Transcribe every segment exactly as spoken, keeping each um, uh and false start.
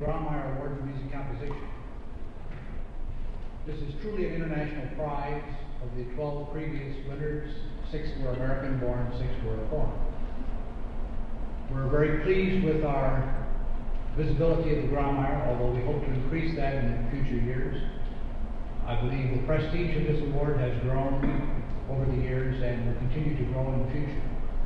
Grawemeyer Award for Music Composition. This is truly an international prize. Of the twelve previous winners, six were American born, six were foreign. We're very pleased with our visibility of the Grawemeyer, although we hope to increase that in future years. I believe the prestige of this award has grown over the years and will continue to grow in the future.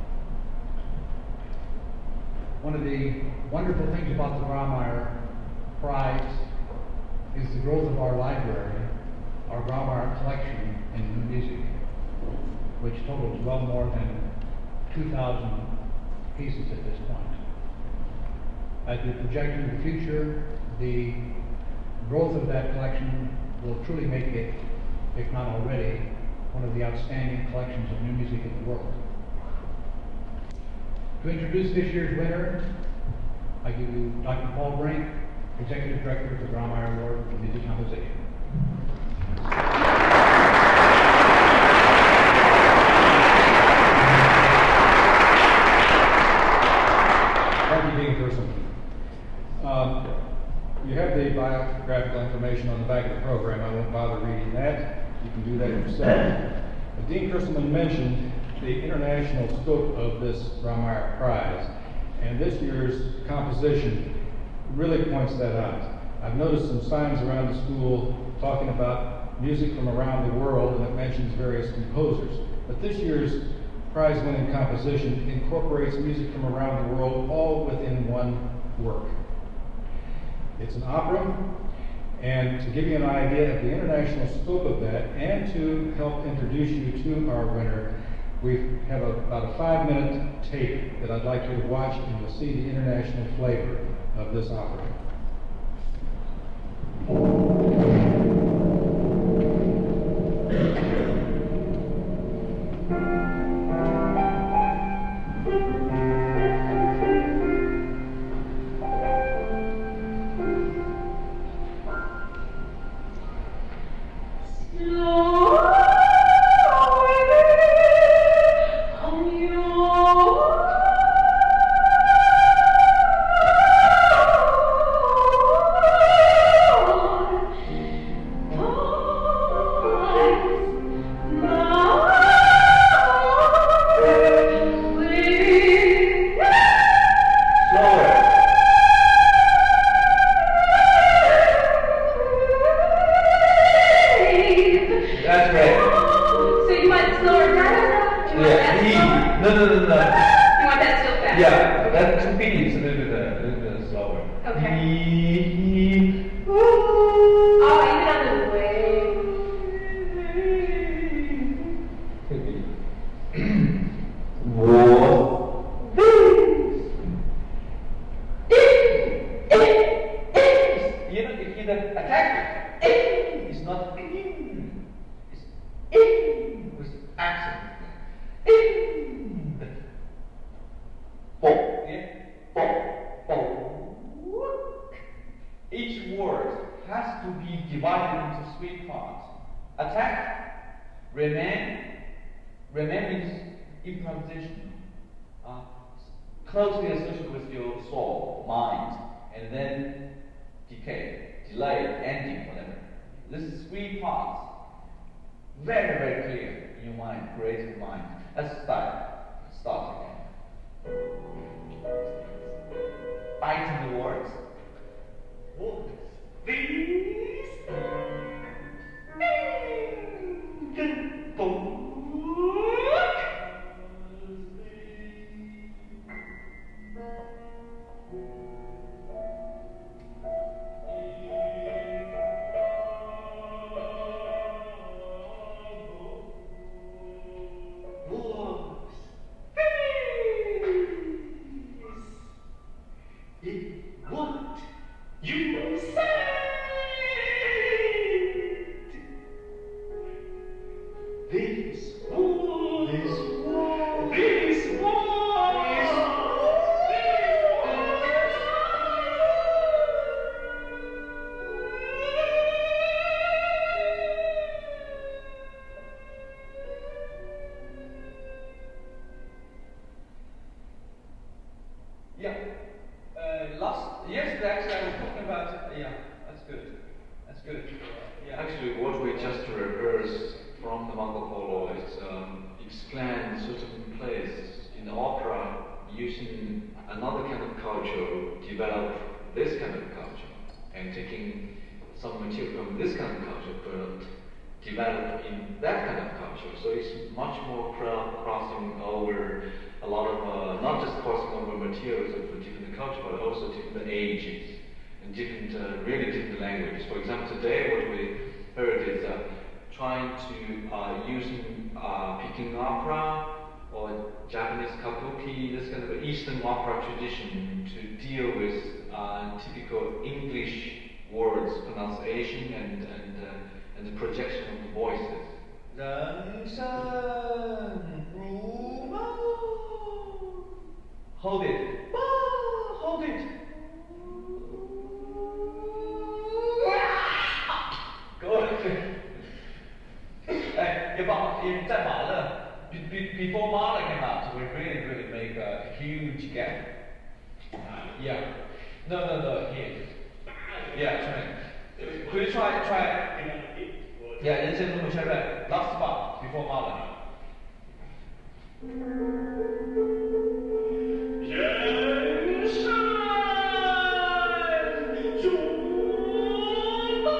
One of the wonderful things about the Grawemeyer Prize is the growth of our library, our Grawemeyer collection in new music, which totals well more than two thousand pieces at this point. As we project into the future, the growth of that collection will truly make it, if not already, one of the outstanding collections of new music in the world. To introduce this year's winner, I give you Doctor Paul Brink, Executive Director of the Grawemeyer Award for Music Composition. Thank you, Dean Kirsten. Uh, you have the biographical information on the back of the program. I won't bother reading that. You can do that yourself. But Dean Kirsten mentioned the international scope of this Grawemeyer Prize, and this year's composition really points that out. I've noticed some signs around the school talking about music from around the world, and it mentions various composers. But this year's prize-winning composition incorporates music from around the world all within one work. It's an opera, and to give you an idea of the international scope of that, and to help introduce you to our winner, we have a, about a five-minute tape that I'd like you to watch, and you'll see the international flavor of this opera. Each word has to be divided into three parts. Attack, remain, remain means improvisation, uh, closely associated with your soul, mind, and then decay, delay, ending, whatever. This is three parts. Very, very clear in your mind, creative mind. Let's start. Start again. Biting the words. Please. What you said. This war, this war, this war, this Yeah. Uh, last yesterday, actually, I was talking about good. Yeah. Actually, what we just rehearsed from the Marco Polo is um, explain certain place in the opera using another kind of culture, develop this kind of culture, and taking some material from this kind of culture, but develop in that kind of culture. So it's much more cro- crossing over a lot of, uh, not just crossing over materials of different culture, but also different ages and different, uh, really different languages. For example, today what we heard is uh, trying to uh, using uh, Peking opera or Japanese kabuki, this kind of Eastern opera tradition to deal with uh, typical English words, pronunciation, and and uh, and the projection of the voices. 人生如梦 Hold it. Hold it. Good. 哎，也把也在马勒 be, be, before Mahler came out, we really really make a huge gap. Yeah. No no no here. Yeah, try. Could you try try? Yeah, 人生如梦确认 last spot before Mahler. 人生如梦。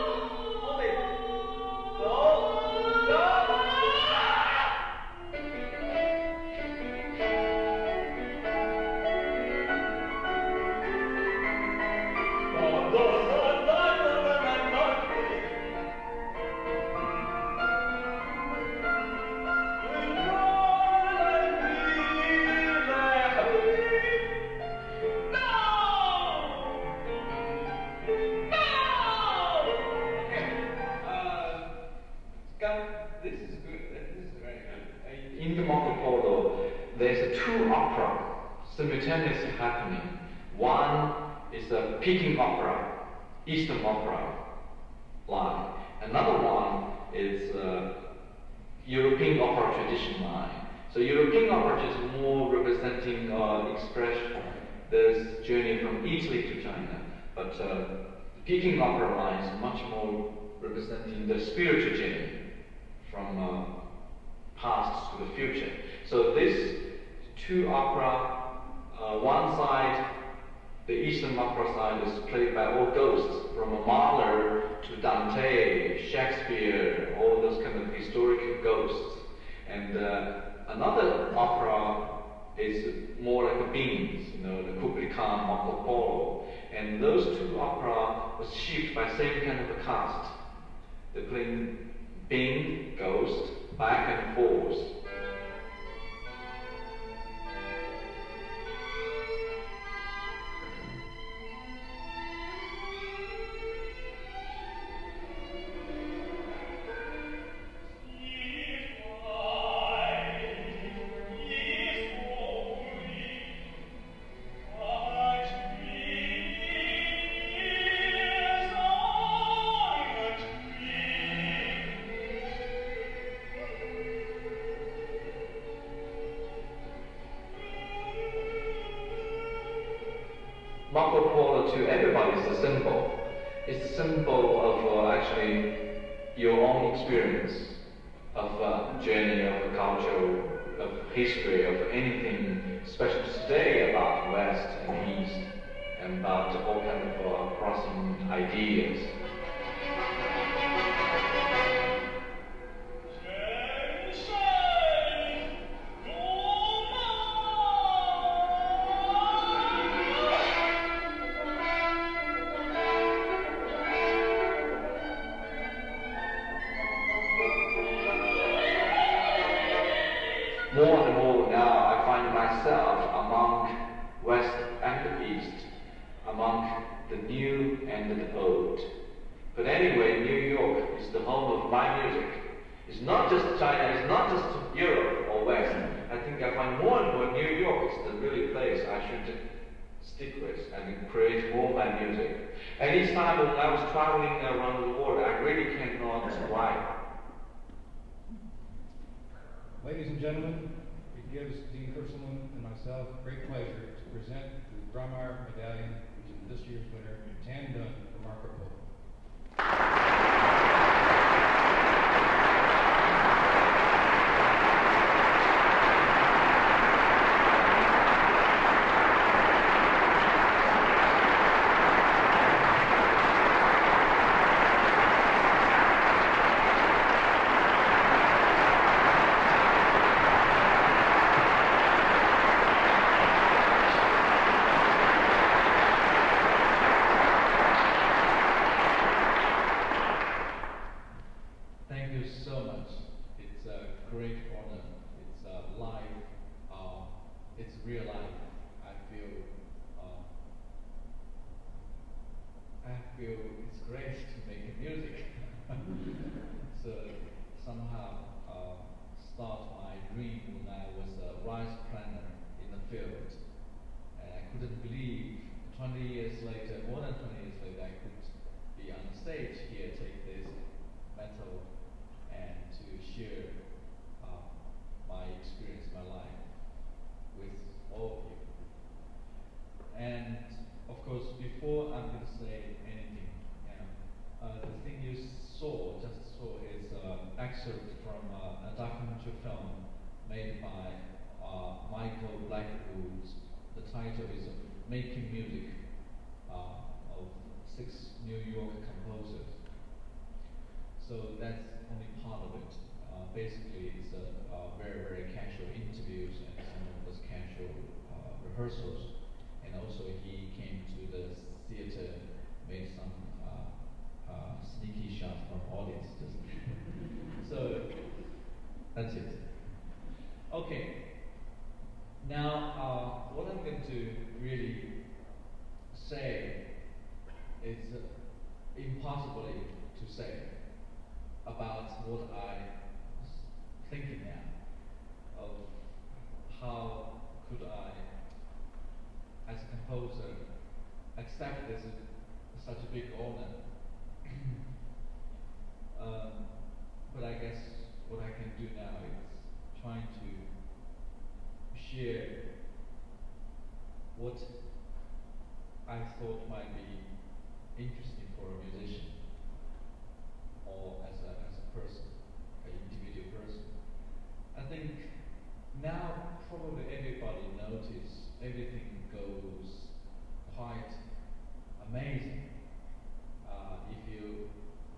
走走。This is good. This is very good. In the Marco Polo, there's two opera simultaneously happening. One is a Peking opera, Eastern opera line. Another one is uh, European opera tradition line. So European opera is more representing uh, expression this journey from Italy to China, but uh, the Peking opera line is much more representing the spiritual journey from uh, past to the future. So this two opera, uh, one side, the Eastern opera side is played by all ghosts, from Mahler to Dante, Shakespeare, all those kind of historical ghosts. And uh, another opera is more like a beings, you know, the Kublai Khan, Marco Polo. And those two opera was shaped by same kind of a cast. They're playing Bing, ghost, back and forth. Marco Polo to everybody is a symbol. It's a symbol of uh, actually your own experience of uh, journey, of culture, of history, of anything, especially today about West and East, and about all kind of uh, crossing ideas. More and more now, I find myself among West and the East, among the new and the old. But anyway, New York is the home of my music. It's not just China, it's not just Europe or West. I think I find more and more New York is the really place I should stick with and create more of my music. And each time when I was traveling around the world, I really cannot write. Ladies and gentlemen, it gives Dean Kerselman and myself great pleasure to present the Grawemeyer Medallion, which is this year's winner, Tan Dunn from Marco Polo. feel it's great to make music. So somehow uh, start my dream when I was a rice planter in the field. And I couldn't believe twenty years later, more than twenty years later, I could be on stage here, take this metal and to share uh, my experience, my life with all of you. And of course, before I'm going to say anything, you know, uh, the thing you saw, just saw, is an uh, excerpt from uh, a documentary film made by uh, Michael Blackwood. The title is Making Music, uh, of six New York composers. So that's only part of it. Uh, basically, it's a, a very, very casual interviews and some of those casual uh, rehearsals. And also he came to the theater, made some uh, uh, sneaky shot from audience. So that's it. Okay. Now, uh, what I'm going to really say is uh, impossibly to say about what I was thinking now of how could I, as a composer, accept this as such a big honor. um, but I guess what I can do now is trying to share what I thought might be interesting for a musician or as a, as a person, an individual person. I think now probably everybody notices everything goes quite amazing. Uh, if you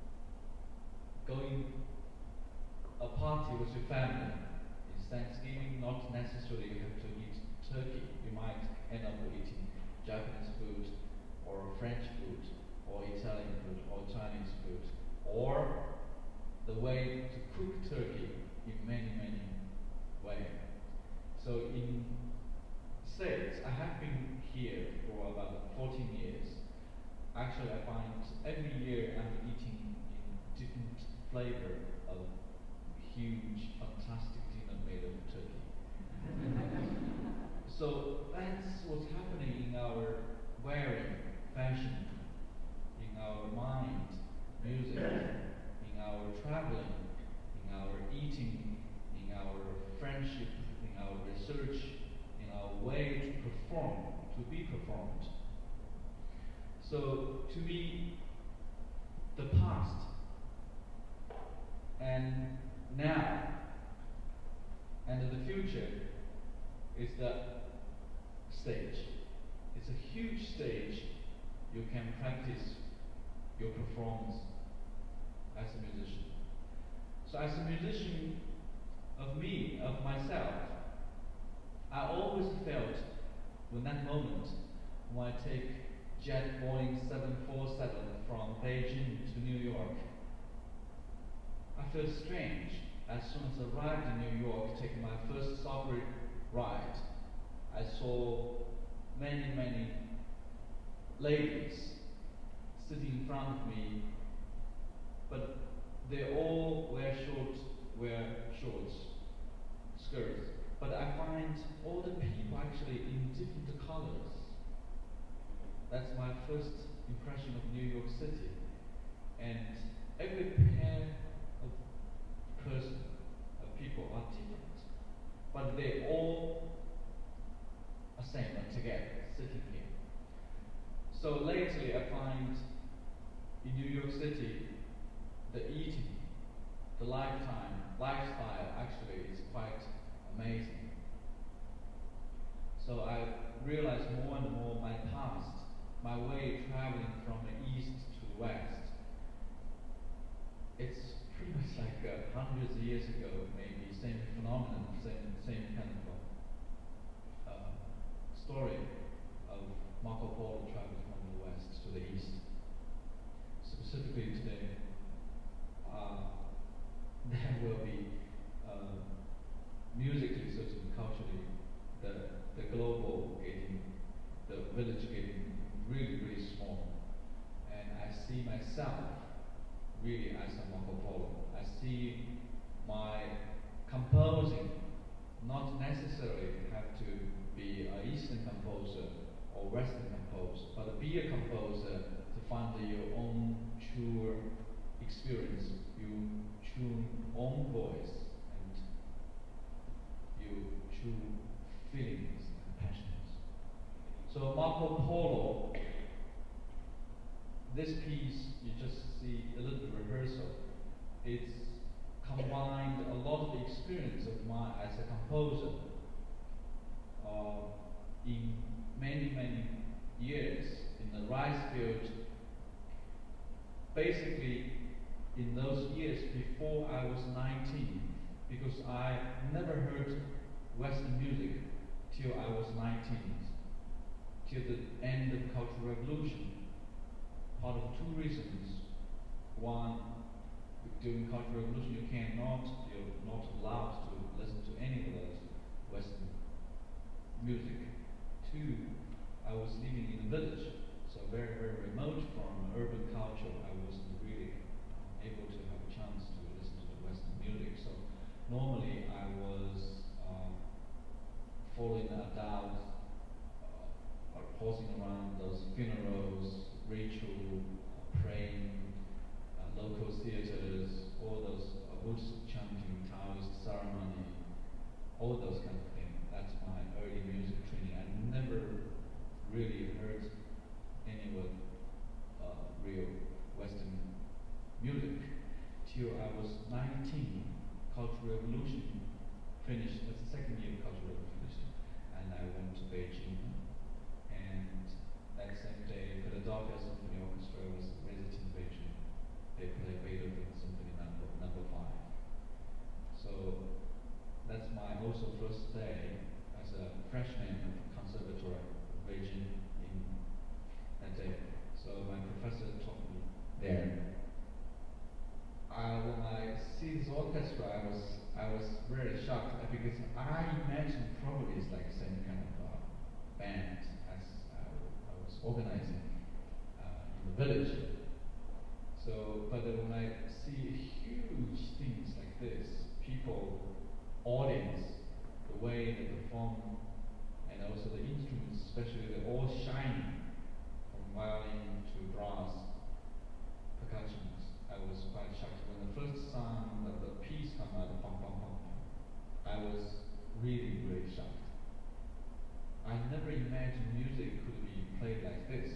going a party with your family, it's Thanksgiving, not necessarily you have to eat turkey. You might end up eating Japanese food, or French food, or Italian food, or Chinese food, or the way to cook turkey in many, many ways. So in States, I have been here for about fourteen years. Actually, I find every year I'm eating in different flavor of huge, fantastic dinner made of turkey. So that's what's happening in our wearing, fashion, in our mind, music, in our traveling, in our eating, in our friendship, in our research, in our way to perform, to be performed. So to me, the past and now and the future is the stage. It's a huge stage you can practice your performance as a musician. So as a musician of me, of myself, I always felt when that moment when I take jet Boeing seven forty-seven from Beijing to New York, I felt strange. As soon as I arrived in New York, taking my first subway ride, I saw many, many ladies sitting in front of me, but they all wear short, wear shorts, skirts. But I find all the people actually in different colors. That's my first impression of New York City. And every pair of person, of people are different, but they all are same together, sitting here. So lately I find in New York City, the eating, the lifetime, lifestyle actually is quite amazing. So I realize more and more my past, my way traveling from the east to the west. It's pretty much like uh, hundreds of years ago, maybe same phenomenon, same same kind of uh, story of Marco Polo traveling from the west to the east. Specifically today, uh, there will be uh, musically, certainly culturally, the the global getting, the village getting really really small, and I I see myself really as a Marco Polo. I see my composing not necessarily have to be an Eastern composer or Western composer, but be a composer to find your own true experience, your true own voice, and your true feelings and passions. So Marco Polo, this piece you just see a little rehearsal. It's combined a lot of the experience of mine as a composer uh, in many, many years in the rice field. Basically, in those years before I was nineteen, because I never heard Western music till I was nineteen, till the end of the Cultural Revolution. Part of two reasons. One, during the Cultural Revolution, you cannot, you're not allowed to listen to any of those Western music. Two, I was living in a village, so very, very remote from urban culture. I wasn't really able to have a chance to listen to the Western music. So normally I was uh, following adults, uh, pausing around those funerals, ritual, uh, praying, uh, local theaters, all those uh, Buddhist chanting, Taoist ceremony, all those kind of things. That's my early music training. I never really heard anyone uh, real Western music till I was nineteen. Cultural Revolution finished. That's the second year of Cultural Revolution, and I went to Beijing. And that same day, Philadelphia Symphony Orchestra was visiting Beijing. They played Beethoven Symphony Number Number Five. So that's my also first day as a freshman at the Conservatory of Beijing in that day. So my professor taught me there. Uh, when I see this orchestra, I was I was very shocked because I imagined probably it's like the same kind of uh, band as I, I was organizing uh, in the village. So, but when I see huge things like this, people, audience, the way they perform, and also the instruments, especially they're all shining, from violin to brass, percussions. I was quite shocked when the first sound of the piece came out, pom pom pom pom. I was really, really shocked. I never imagined music could be played like this.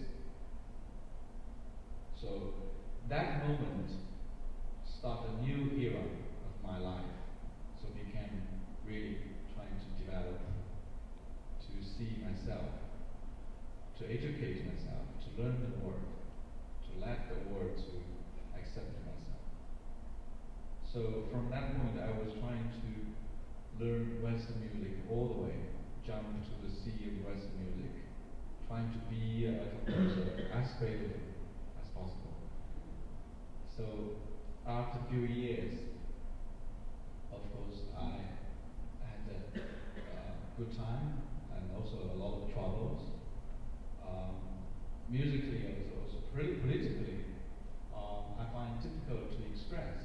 So that moment started a new era of my life. So I became really trying to develop, to see myself, to educate myself, to learn the word, to let the word to accept myself. So from that point, I was trying to learn Western music all the way, jump to the sea of Western music, trying to be a composer as creative as possible. So after a few years, of course, I had a uh, good time and also a lot of troubles. Um, musically, also, also pretty politically, um, I find it difficult to express.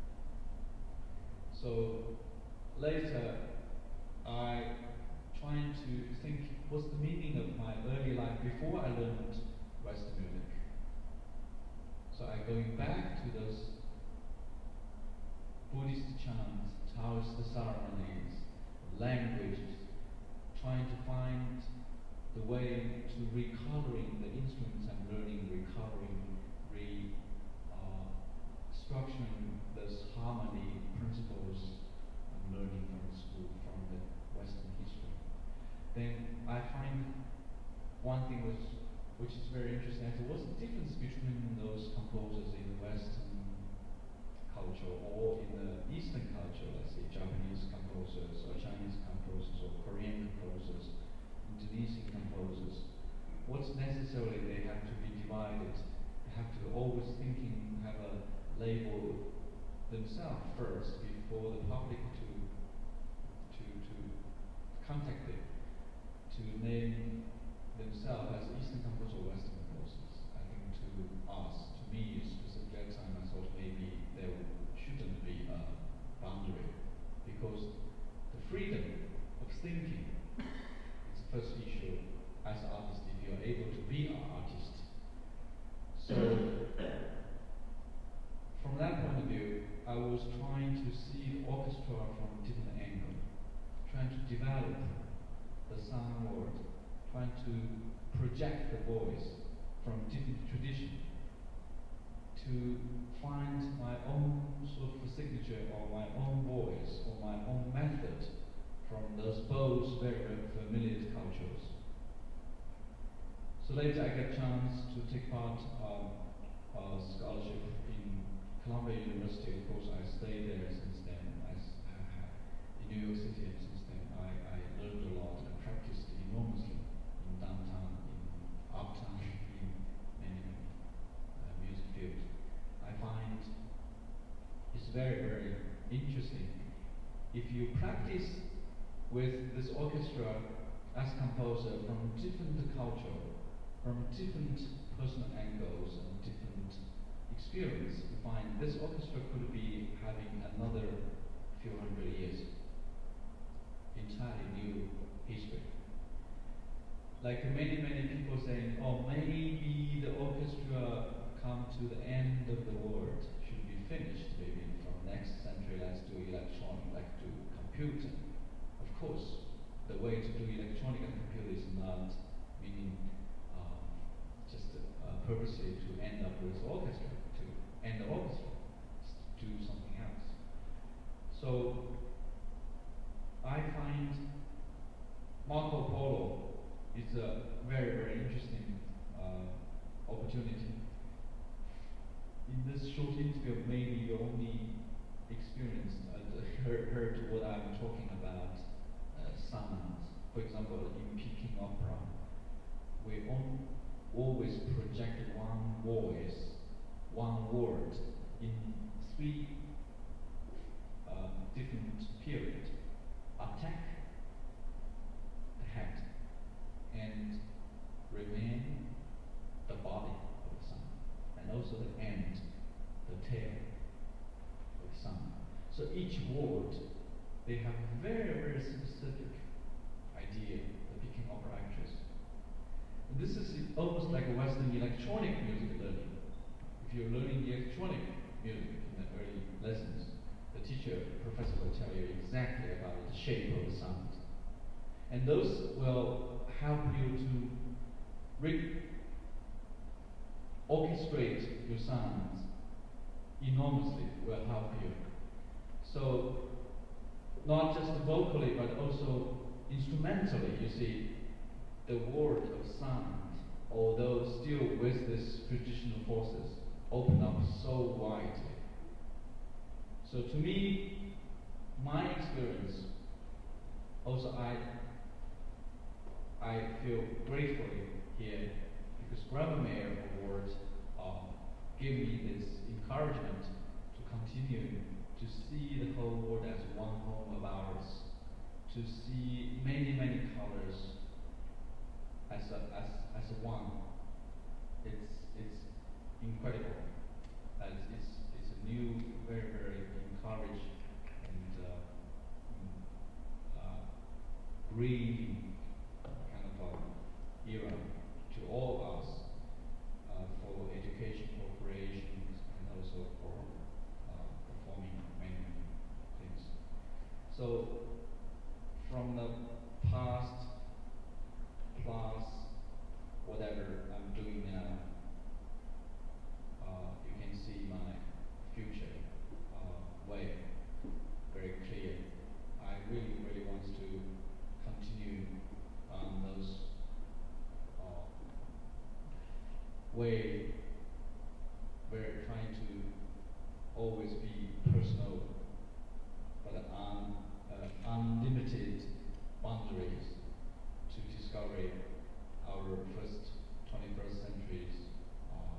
So later, I trying to think what's the meaning of my early life before I learned Western music. So I going back to those Buddhist chants, Taoist ceremonies, languages, trying to find the way to recoloring the instruments I'm learning, recoloring, re uh, structuring those harmony principles I'm learning from the school, from the Western history. Then I find one thing was, which is very interesting. I said, what's the difference between those composers in the Western culture or in the Eastern culture, let's say Japanese composers or Chinese composers or Korean composers, Indonesian composers? What's necessarily they have to be divided? They have to always thinking, have a label themselves first before the public to to to contact them, to name themselves as Eastern composers or Western composers. I think to us, to from different angle, trying to develop the sound world, trying to project the voice from different tradition, to find my own sort of signature or my own voice or my own method from those both very, very familiar cultures. So later I get a chance to take part of uh, scholarship in Columbia University. Of course, I stayed there since then. I, s- I have in New York City, and since then I, I learned a lot and practiced enormously in downtown, in uptown, in many, many uh, music fields. I find it's very, very interesting. If you practice with this orchestra as composer from different culture, from different personal angles and different experience, you find this orchestra could be having another few hundred years, entirely new history. Like many, many people saying, oh, maybe the orchestra come to the end of the world, should be finished maybe from next century, let's do electronic, like do computing. Of course, the way to do electronic and computer is not meaning um, just uh, purposely to end up with orchestra, to end the orchestra, to do something else. So I find Marco Polo is a very, very interesting uh, opportunity. In this short interview, maybe you only experienced, uh, heard, heard what I'm talking about, uh, sounds. For example, in Peking opera, we on, always project one voice, one word in three uh, different periods. Attack the head and remain the body of the sound, and also the end, the tail of the sound. So each word, they have very, very specific idea, the Peking opera actress. And this is almost like a Western electronic music learning. If you're learning electronic music in the early lessons, the teacher, professor will tell you exactly about the shape of the sound. And those will help you to re- orchestrate your sounds enormously, will help you. So, not just vocally, but also instrumentally, you see, the world of sound, although still with these traditional forces, open up so widely. So to me, my experience, also I I feel gratefully here because Grawemeyer Award uh, gave me this encouragement to continue to see the whole world as one home of ours, to see many, many colors as a, as, as a one. It's, it's incredible. Uh, it's, it's, it's a new, very, very encouraged and uh, uh, breathing kind of uh, era to all of us uh, for education, for creations, and also for uh, performing many, many things. So, from the past plus whatever I'm doing now, uh, you can see my future uh, way very clear. I really, really want to continue on those uh, way where trying to always be personal, but un, uh, unlimited boundaries to discover our first twenty-first century's uh,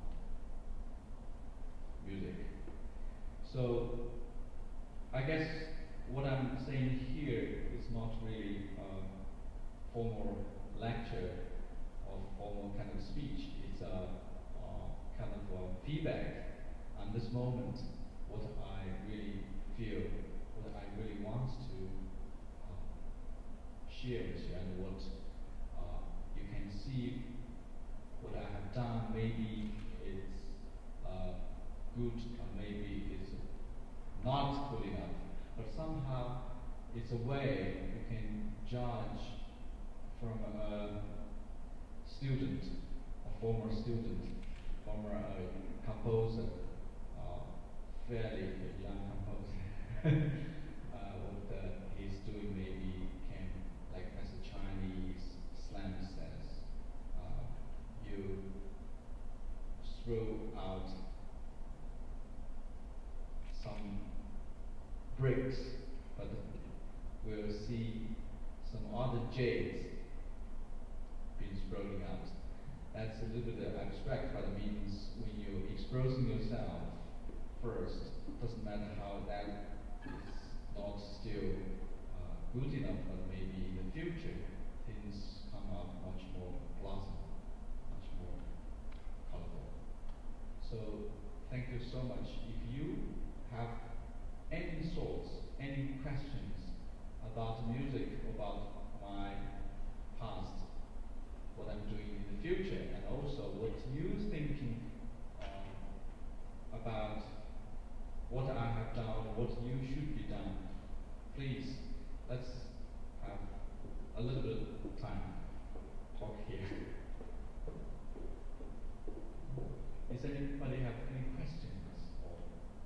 music. So I guess what I'm saying here is not really a formal lecture or formal kind of speech. It's a uh, kind of a feedback on this moment, what I really feel, what I really want to uh, share with you, and what uh, you can see what I have done. Maybe it's uh, good, or maybe it's not good enough. but somehow it's a way you can judge from a student, a former student, former uh, composer, uh, fairly young composer, uh, what uh, he's doing maybe can, like as a Chinese slang says, uh, you throw out some bricks, but we'll see some other jades being thrown out. That's a little bit abstract, but it means when you're exposing yourself first, doesn't matter how that is not still uh, good enough, but maybe in the future things come out much more blossom, much more colorful. So thank you so much. If you have any thoughts, any questions about music, about my past, what I'm doing in the future, and also what you're thinking uh, about what I have done, what you should be done, please, let's have a little bit of time talk here. Does anybody have any questions or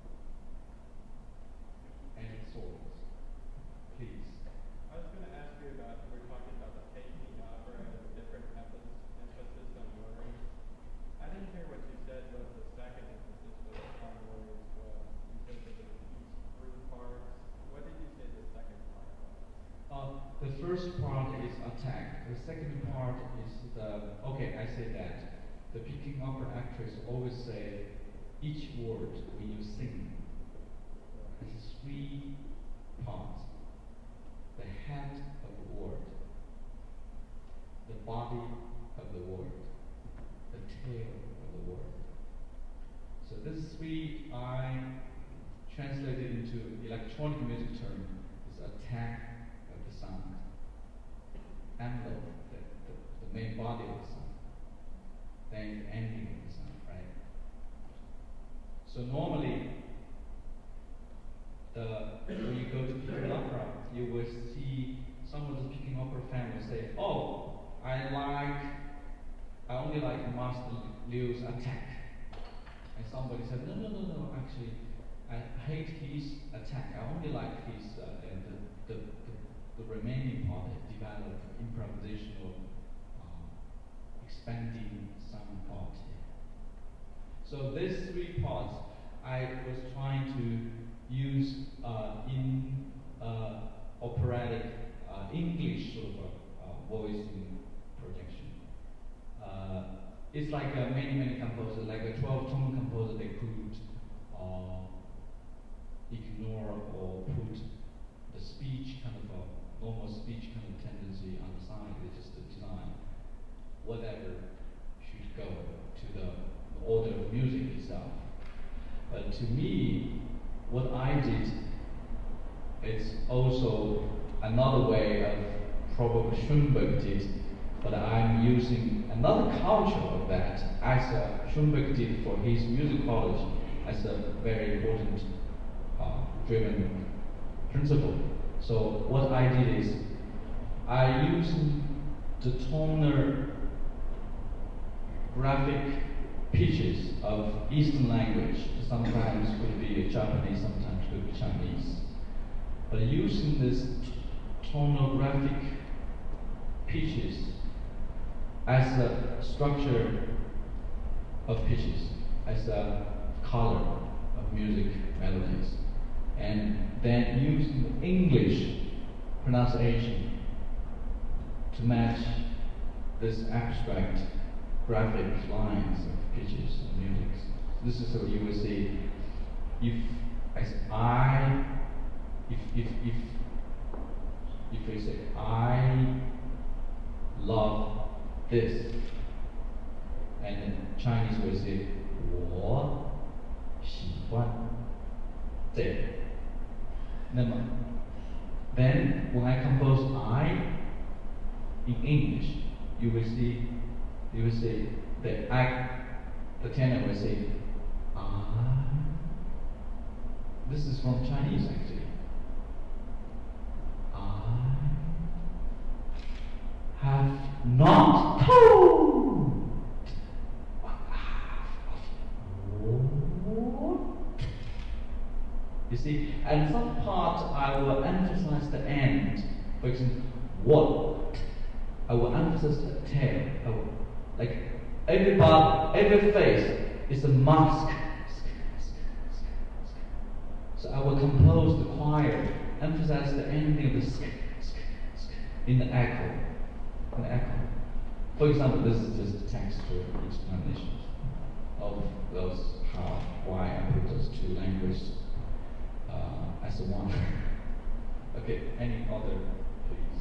any thoughts? Please. I was going to ask you about, we were talking about the technique opera and the different emphasis, emphasis on words. I didn't hear what you said was the second emphasis was on words. Well, you said that there were each three parts. What did you say the second part was? Uh, the first part is attack. The second part is the, okay, I say that. The picking opera actress always say each word when you sing has three parts. The head of the word, the body of the word, the tail of the word. So this three I translated into electronic music term is attack of the sound, envelope, the, the, the main body of the sound, then the ending of the sound, right? So normally, the, when you go to picking opera, you will see some of the picking opera fans will say, oh, I like, I only like Master Liu's attack. And somebody said, no, no, no, no, actually, I hate his attack. I only like his, uh, and the, the, the, the remaining part, develop improvisational, um, expanding sound part. So these three parts, I was trying to use uh, in uh, operatic uh, English sort of a, uh, voicing projection. Uh, it's like uh, many, many composers, like a twelve-tone composer, they could uh, ignore or put the speech kind of a normal speech kind of tendency on the side. They just design whatever should go to the, the order of music itself. But to me, what I did, it's also another way of probably Schoenberg did, but I'm using another culture of that as uh, Schoenberg did for his music college as a very important uh, driven principle. So what I did is I used the tonal graphic pitches of Eastern language. Sometimes could be Japanese, sometimes could be Chinese. But using this tonal graphic pitches as a structure of pitches, as a color of music melodies, and then using English pronunciation to match this abstract graphic lines of pitches and music. This is what you will see. If as I, if if if if we say I love this, and in Chinese we say 我喜欢这个. Then when I compose I in English, you will see, you will see the I, the tenor will say ah. This is from Chinese actually. have not told. You see, and some parts I will emphasize the end. For example, what? I will emphasize the tail. I will, like everybody, every face is a mask. So I will compose the choir, emphasize the ending of the sk, sk, sk, in the echo. In the echo. For example, this is just a textual explanation of those how why I put those two languages uh, as one. Okay, any other, please?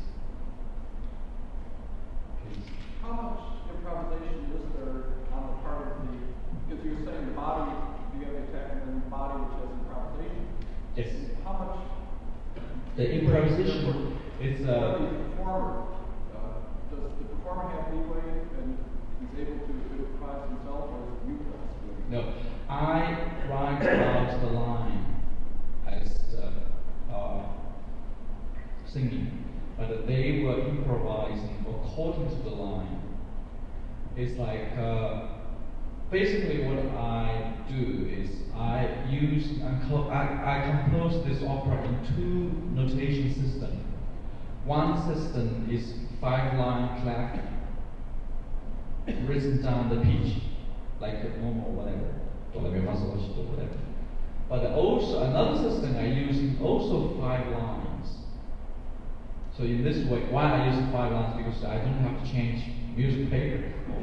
Please. How much improvisation is there on the part of the, because you're saying the body, you have the attack and then the body which has improvisation. Yes. How much? The improvisation is uh, uh, the performer, uh, does the performer have leeway and is able to improvise himself, or is it you guys doing it? no. I write out the line as uh, uh, singing, but they were improvising according to the line. It's like uh, basically what I do is I use I, co I, I compose this opera in two notation systems. One system is five line clef, written down the pitch, like a normal whatever, whatever. But also another system I use in also five lines. So in this way, why I use five lines? Because I don't have to change music paper.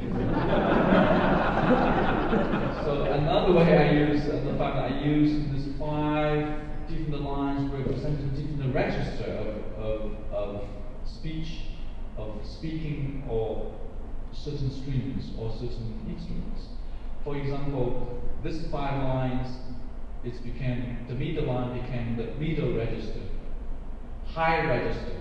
So another way I use uh, the fact that I use these five different lines representing different register of, of, of speech, of speaking, or certain strings or certain instruments. For example, this five lines, it became the middle line became the middle register, high register,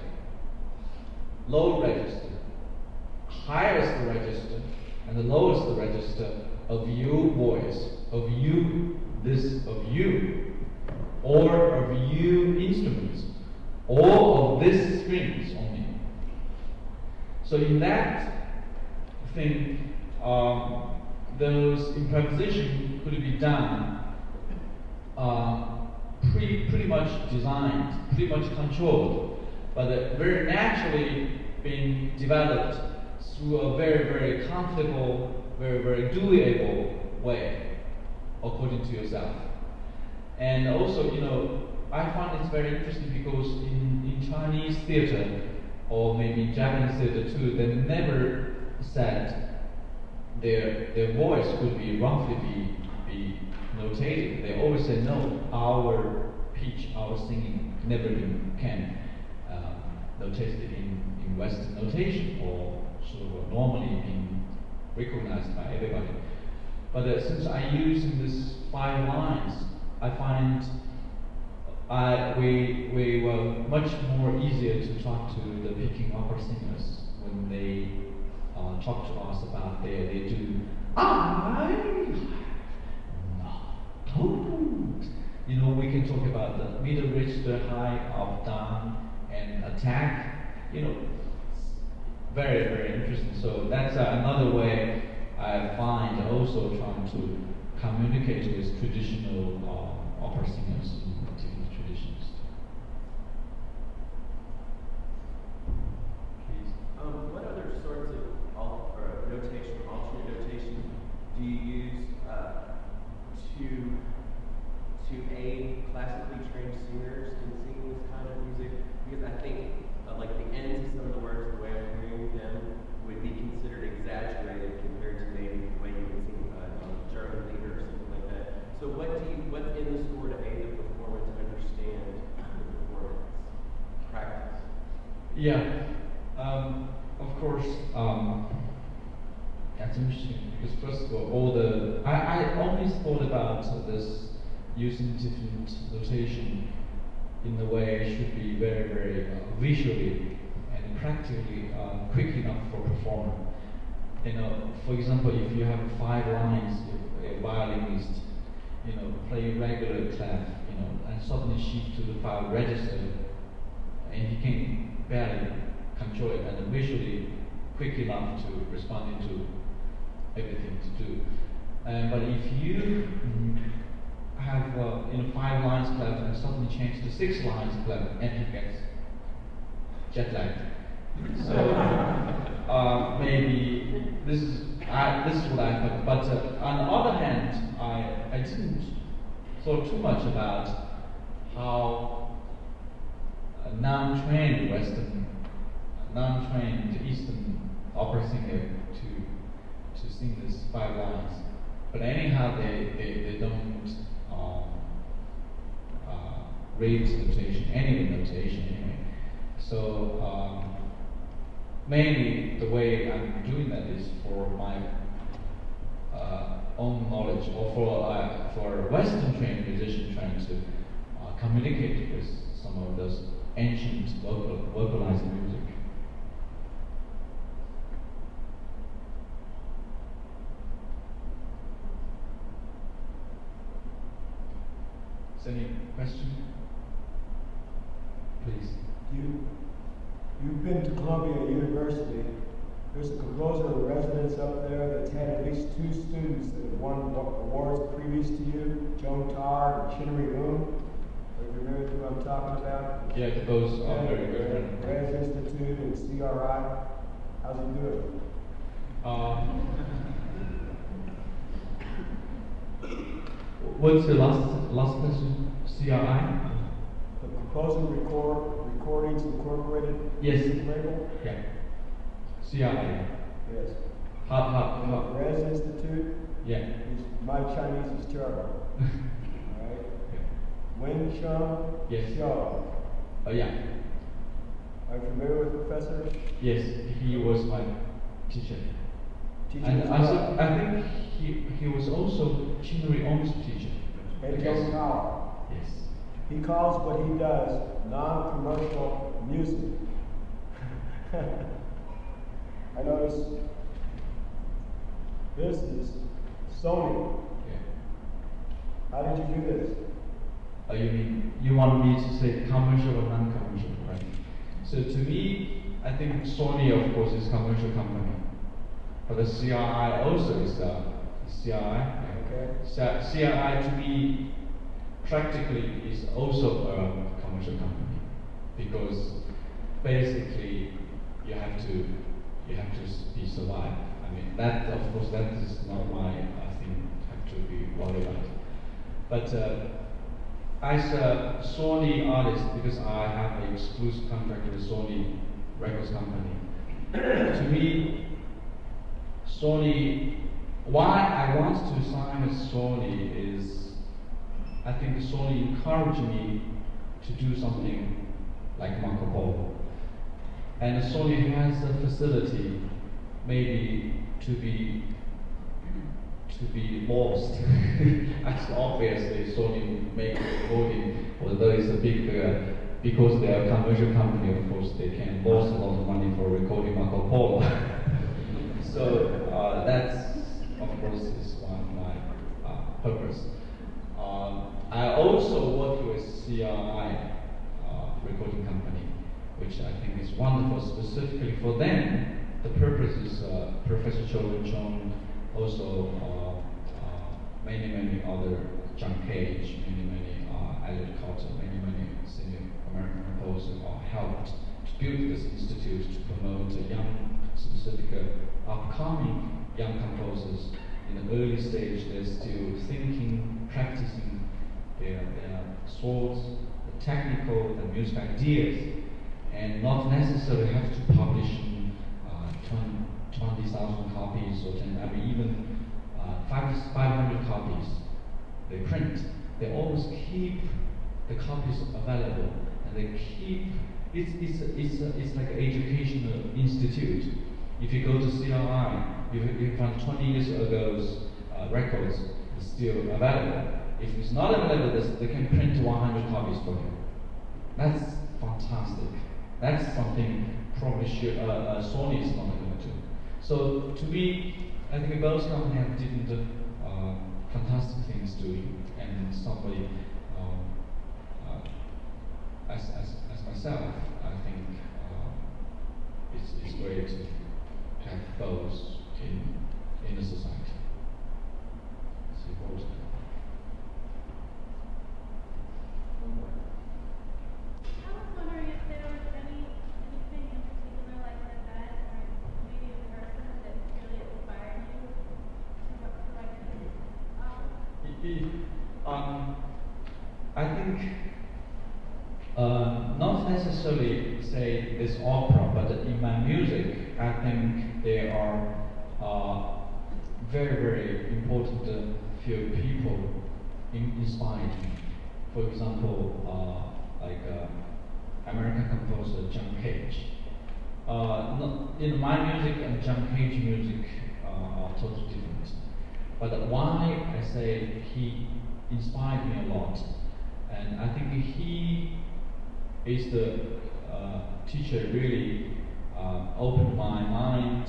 low register, highest register, and the lowest register of your voice, of you, this of you, or of you instruments, or of this strings only. So in that thing, um, those improvisation could be done uh, pretty, pretty much designed, pretty much controlled, but uh, very naturally being developed through a very, very comfortable, very, very doable way, according to yourself. And also, you know, I find it's very interesting because in, in Chinese theater, or maybe in Japanese theater too, they never said their their voice could be roughly be, be notated. They always say, no, our pitch, our singing never been, can uh, notated in, in Western notation, or sort of normally being recognized by everybody. But uh, since I use these five lines, I find I, we, we were much more easier to talk to the Peking opera singers when they uh, talk to us about their, they do, I have not told. You know, we can talk about the middle register, high, up, down, and attack. You know, very, very interesting. So that's uh, another way I find also trying to communicate with traditional uh, opera singers in different traditions. Please. Um, what other sorts of alt or notation, alternate notation, do you use uh, to to aid classically trained singers in singing this kind of music? Because I think uh, like the ends of some of the words, the way I'm hearing them, would be considered exaggerated compared to maybe the way you would sing uh, on German theater or something like that. So what do you, what's in the score to aid the performer to understand the performance practice? Yeah, um, of course, um, that's interesting because first of all, all the I, I always thought about this using different notation in the way it should be very, very uh, visually and practically uh, quick enough for performer. You know, for example, if you have five lines, if a violinist, you know, play regular clef, you know, and suddenly shift to the five register, and he can barely control it, and visually quick enough to respond to everything to do. Um, but if you mm, have uh, you know five lines cleft and suddenly change to six lines cleft, and he gets jet lagged. So uh, maybe this is I, this is what I thought. But uh, on the other hand, I I didn't thought too much about how a non-trained Western, a non-trained Eastern opera singer to to sing these five lines. But anyhow, they they, they don't um, uh, read notation, any notation anyway. So um, mainly the way I'm doing that is for my uh, own knowledge, or for uh, for a Western trained musician trying to uh, communicate with some of those ancient vocal, vocalizing music. Is there any question? Please. You, you've been to Columbia University. There's a composer in residence up there that's had at least two students that have won awards previous to you, Joan Tarr and Chinnery Moon. Are you familiar with who I'm talking about? Yeah, those are very good. Rez Institute and C R I. How's he doing? Um, what's the last last question? C R I? The Composer Record Recordings Incorporated Yes. label? Yeah. C R I. Yes. How, how, how? Rez Institute? Yeah. He's, my Chinese is terrible. Alright? Wen Cheng Yes. Xiao. Oh, yeah. Are you familiar with Professor? Yes, he was my teacher. Teacher And as I, well. su- I think he, he was also Chinnery Ong's teacher. I And guess. Joan Tarr. Yes. He calls what he does non-commercial music. I notice this is Sony. Yeah. How did you do this? Oh, you mean, you want me to say commercial or non-commercial, right? So to me, I think Sony, of course, is a commercial company. But the C R I also is a C R I. Okay. So C R I to me, practically, is also a commercial company. Because basically, you have to, you have to be survived. I mean, that, of course, that is not my, I think, have to be worried about. But uh, as a Sony artist, because I have an exclusive contract with Sony Records Company, to me, Sony, why I want to sign with Sony is, I think Sony encouraged me to do something like Marco Polo. And Sony has a facility maybe to be to be lost. Actually, obviously, Sony make recording, although it's a big, uh, because they are a commercial company, of course, they can lose a lot of money for recording Marco Polo. So uh, that's, of course, is one of my uh, purpose. Um, I also work with C R I uh, recording company, which I think is wonderful specifically for them. The purpose is uh, Professor Cho Lin Chong, also uh, uh, many, many other, John Cage, many, many, uh, Elliot Carter, many, many senior American composers are helped to build this institute to promote a young, specific, uh, upcoming young composers. In the early stage, they're still thinking, practicing their, their thoughts, the technical, the music ideas, and not necessarily have to publish in uh, twenty thousand copies or ten, I mean even uh, five hundred copies they print. They always keep the copies available, and they keep, it's, it's, it's, it's like an educational institute. If you go to C R I, you, you find twenty years ago's uh, records is still available. If it's not available, they can print one hundred copies for you. That's fantastic. That's something probably should, uh, uh, Sony is not going to do. So to me, I think both companies have different uh, fantastic things doing, and somebody um, uh, as, as, as myself, I think uh, it's, it's great to have both in in the society. See both. I was wondering if there was any anything in particular, like an event or maybe a person that really inspired you to, to write this opera? Um, I think uh, not necessarily say this opera, but in my music, I think there are uh, very, very important uh, few people in, inspired me. For example, uh, like uh, American composer John Cage. Uh, not, in my music and John Cage music uh, are totally different. But why I say he inspired me a lot, and I think he is the uh, teacher really uh, opened my mind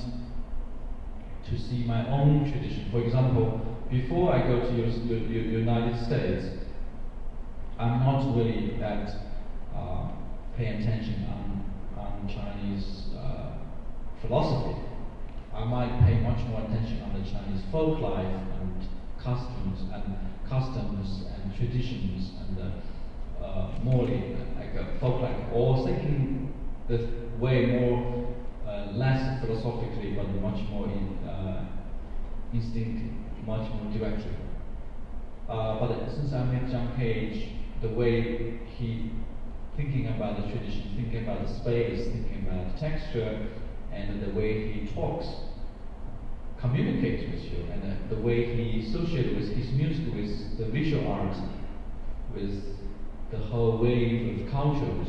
to see my own tradition. For example, before I go to the United States, I'm not really that uh, paying attention on, on Chinese uh, philosophy. I might pay much more attention on the Chinese folk life and customs and customs and traditions and uh, uh, more like a folk life, or thinking the way more uh, less philosophically, but much more in uh, instinct, much more directly. Uh, but since I met John Cage, the way he thinking about the tradition, thinking about the space, thinking about the texture, and the way he talks, communicates with you, and uh, the way he associates with his music, with the visual art, with the whole wave of cultures.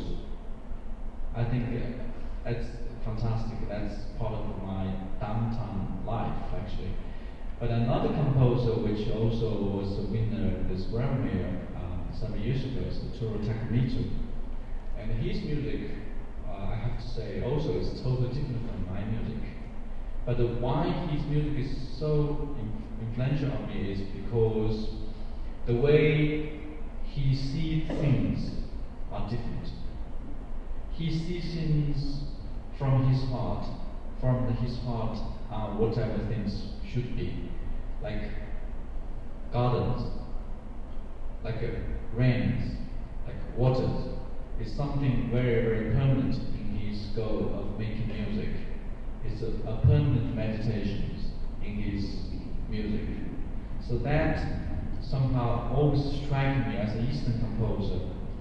I think uh, that's fantastic. That's part of my downtown life, actually. But another composer, which also was a winner of this Grawemeyer uh, some years ago, is Toru Takemitsu. And his music, uh, I have to say, also is totally different from my music. But uh, why his music is so in- influential on me is because the way he sees things are different. He sees things from his heart, from the, his heart, uh, whatever things should be, like gardens, like uh, rains, like waters. It's something very, very permanent in his goal of making music. It's a, a permanent meditation in his music. So that somehow always strikes me as an Eastern composer,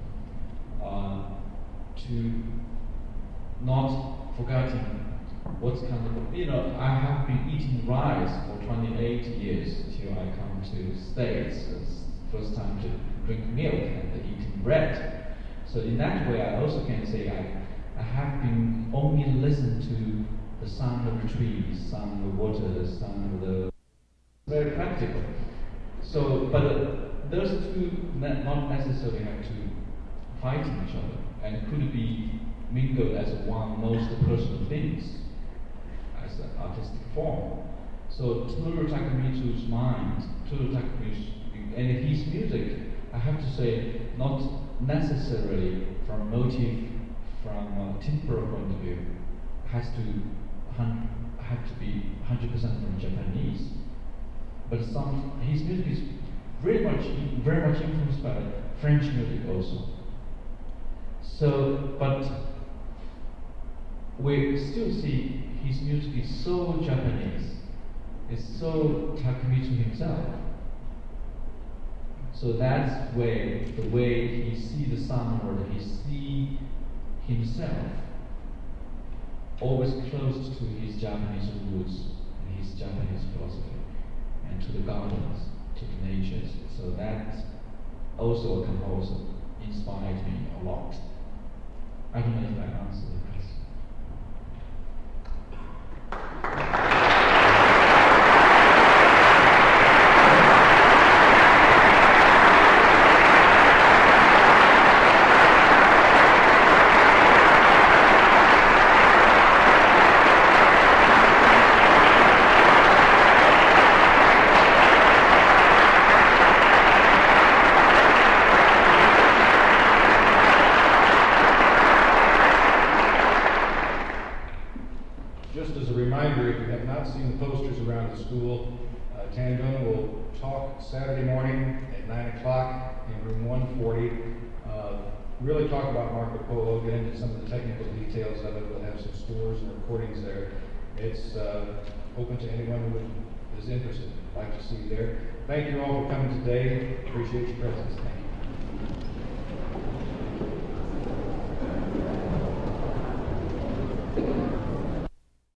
uh, to not forgetting what's kind of, you know, I have been eating rice for twenty-eight years till I come to States. It's first time to drink milk and eating bread. So in that way, I also can say I, I have been only listened to the sound of the trees, sound of the water, the sound of the, very practical. So, but uh, those two ne- not necessarily have to fight each other, and could be mingled as one most personal things, as an artistic form. So Toru Takemitsu's mind, Toru Takemitsu, and his music, I have to say, not necessarily from motive, from a temporal point of view, has to hun- have to be one hundred percent from Japanese. But some his music is very much very much influenced by French music also. So, but we still see his music is so Japanese. It's so Takemitsu himself. So that's where the way he see the sound world, he see himself always close to his Japanese roots and his Japanese philosophy, and to the gardens, to the natures. So that also a composer inspired me a lot. I don't know if I answered the question. reminder, if you have not seen the posters around the school, uh, Tandona will talk Saturday morning at nine o'clock in room one forty. Uh, really talk about Marco Polo, get into some of the technical details of it. We'll have some scores and recordings there. It's uh, open to anyone who is interested. I'd like to see you there. Thank you all for coming today. Appreciate your presence. Thank you.